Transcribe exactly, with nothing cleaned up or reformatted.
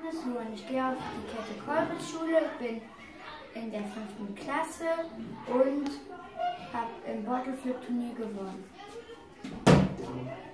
So, und ich gehe auf die Käthe-Kollwitz-Schule, bin in der fünften Klasse und habe im Bottleflip-Turnier gewonnen.